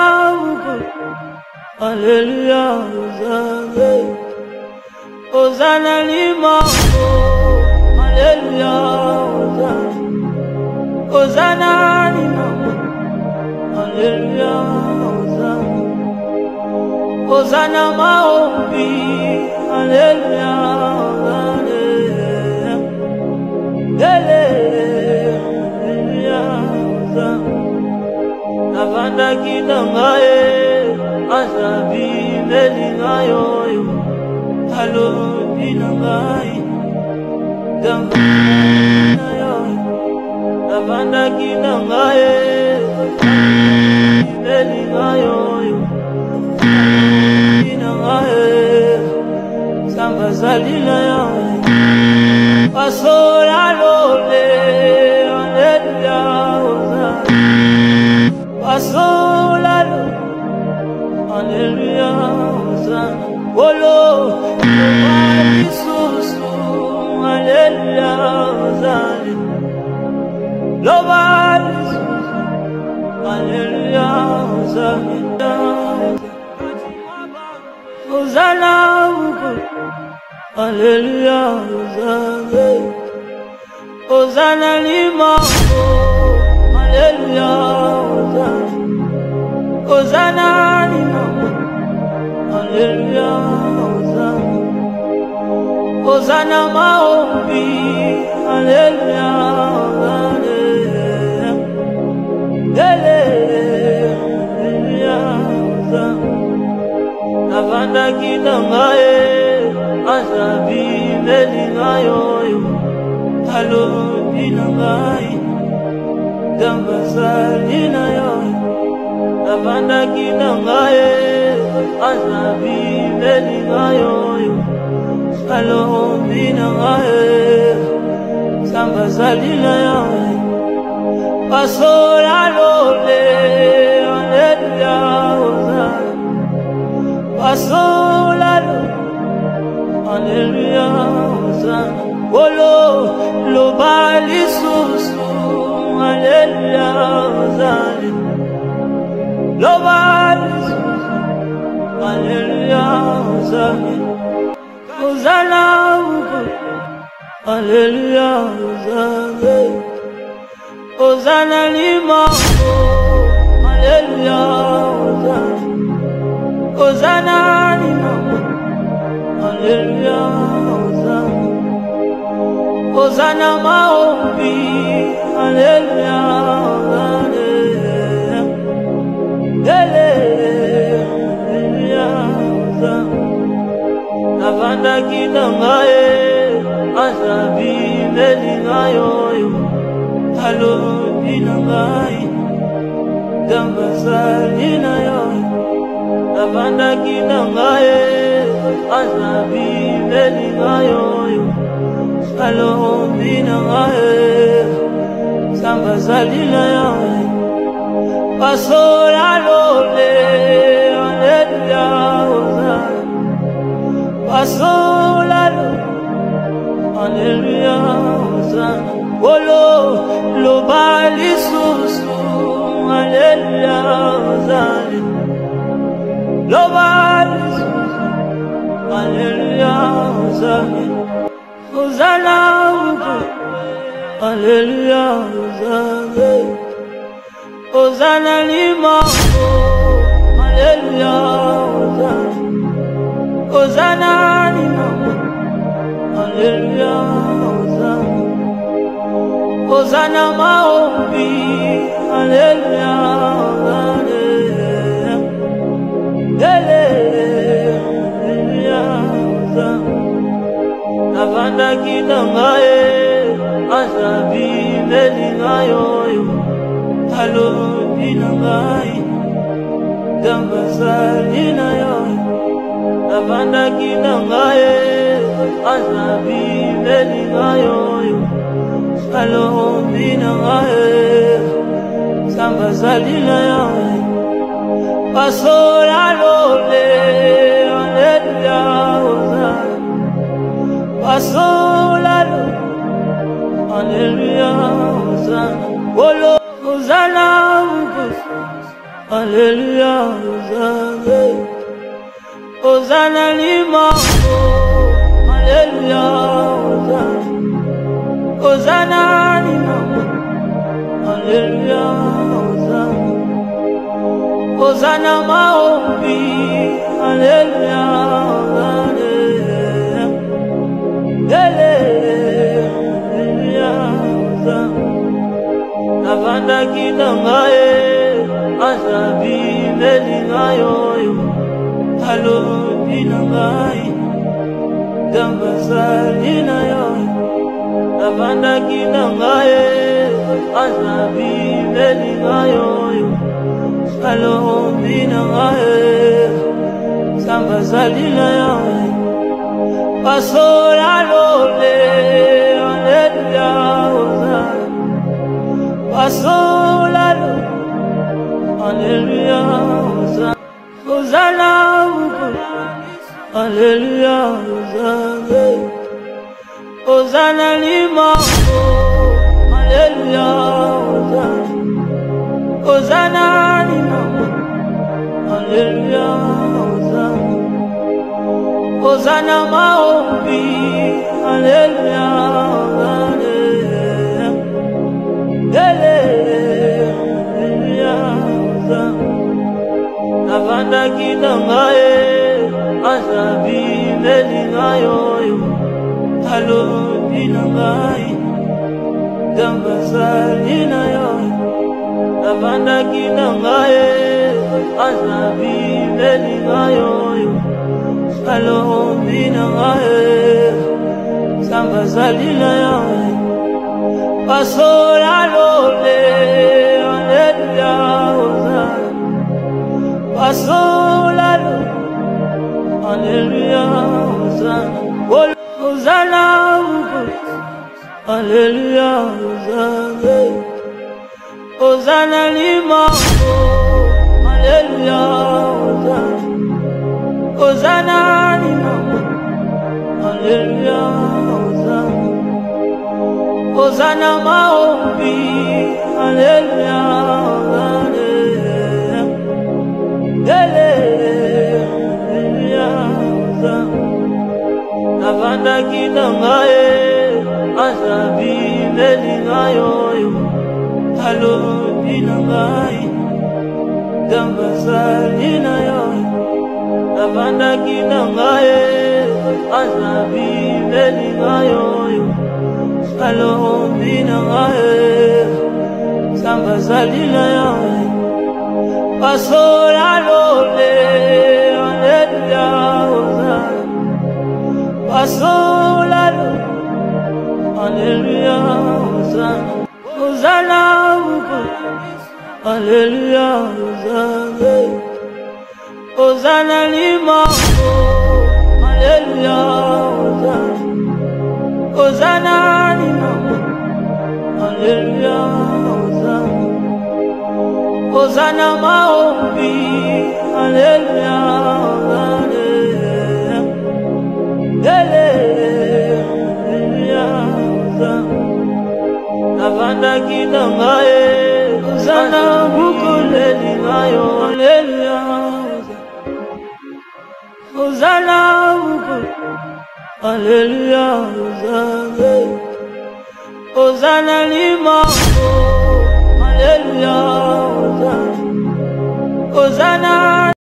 Hallelujah, Hosanna, Hosanna lima, Hallelujah, Hosanna lima, Hallelujah, Hosanna maombi, Hallelujah, Navanda kinangaye, asabi melingayo, halo binangaye, dambayo, navanda kinangaye, melingayo, binangaye, samba salila ya, pasola lole, hallelujah, pasola lole. Hallelujah, Hosanna, Olo, Jesus, Hallelujah, Hosanna, Loba, Hallelujah, Hosanna, Hosanna, Hallelujah, Hosanna, Hosanna lima, Hallelujah, Hosanna. Hallelujah, Hosanna, Hosanna maombi, Hallelujah, Hallelujah, Navanda kinangaye, asabi melingayo, halo binangaye, dambazalina yo, Navanda kinangaye, asabi melingayo, shalom binangaye, samba salila ya, pasola lole, hallelujah, Hosanna, pasola lole, hallelujah, Hosanna, olo lobali susu, hallelujah, Hosanna, lobali susu. Hallelujah, Hosanna, Hosanna, Hallelujah, Hosanna, Hosanna lima, Hallelujah, Hosanna lima, Hallelujah, Hosanna maombi, Hallelujah, Navanda kinangaye, asabi melingayo, halo binangaye, dambazalina yo, Navanda kinangaye, asabi melingayo, halo binangaye, sambazalina yo, pasola lole, hallelujah, pasola lole, hallelujah, Hosanna, olo lobali susu, hallelujah, Hosanna, lobali susu, hallelujah, Hosanna, Hosanna, hallelujah, Hosanna, Hosanna lima, hallelujah, Hosanna lima, hallelujah, Hosanna maombi, hallelujah, hallelujah, Navanda kinangaye, asabi melingayo, halo binangaye, dambazalina yo, Navanda kinangaye, asabi melingayo, halo binangaye, samba salila yo, pasola lole, hallelujah, pasola lole, hallelujah, Hosanna, Hosanna, Hallelujah, Hosanna, Hosanna limango. Hallelujah, Hosanna, Hosanna limango. Hallelujah, Hosanna, Hosanna maombi. Hallelujah, Navanda kinangaye asabi melingayo halo dinangai dambazalina yo Navanda kinangaye asabi melingayo halo dinangai dambazalina yo pasola lole hallelujah pasola lole hallelujah Hosanna hallelujah Hosanna Hosanna limango hallelujah Hosanna limango hallelujah Hosanna maombi hallelujah Navanda kinangaye asabi melingayo halo dinangai dambazalina yo Navanda kinangaye asabi melingayo halo dinangai dambazalina yo pasola lole hallelujah pasola hallelujah Hosanna hallelujah Hosanna limango hallelujah Hosanna limango hallelujah Hosanna maombi hallelujah Navanda kinangaye asabi melingayo halo dinangai dambazalina yo Navanda kinangaye asabi melingayo halo dinangai dambazalina yo pasola lole hallelujah pasola hallelujah Hosanna hallelujah Hosanna limango hallelujah Hosanna limango hallelujah Hosanna maombi hallelujah Navanda kinangaye Hosanna bukulelingayo hallelujah Hosanna hallelujah Hosanna limango